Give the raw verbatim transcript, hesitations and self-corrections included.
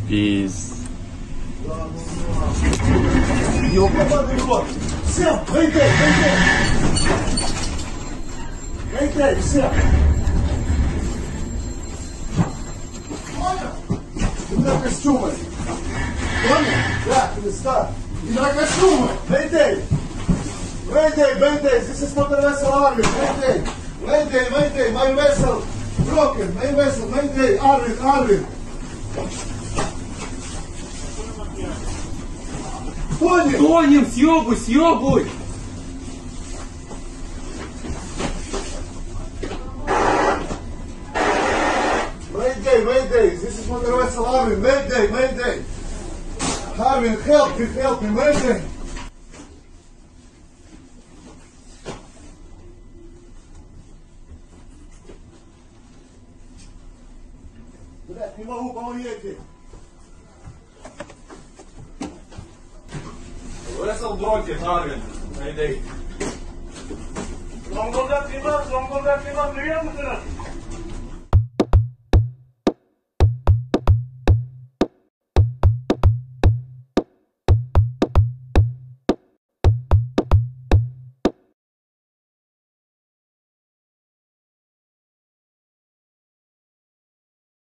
Без... Ёбаный рот! Всем, выйдей, выйдей! Выйдей, всем! Понял? И на костюмы! Понял? Да, Христа! И на костюмы! Выйдей! Выйдей, выйдей! This is motor vessel Arvin! Выйдей! Выйдей, выйдей! My vessel broken! My vessel! Выйдей! Arvin, Arvin! Тонем! Тонем, съебуй, съебуй! Mayday, Mayday! This is motor vessel Arvin! Mayday, Mayday! Arvin, help me, help me! Mayday! Блядь, не могу, помогите! Vessel broken, Arvin. Mayday. Zonguldak'tan, Zonguldak'tan, duyuyor musunuz?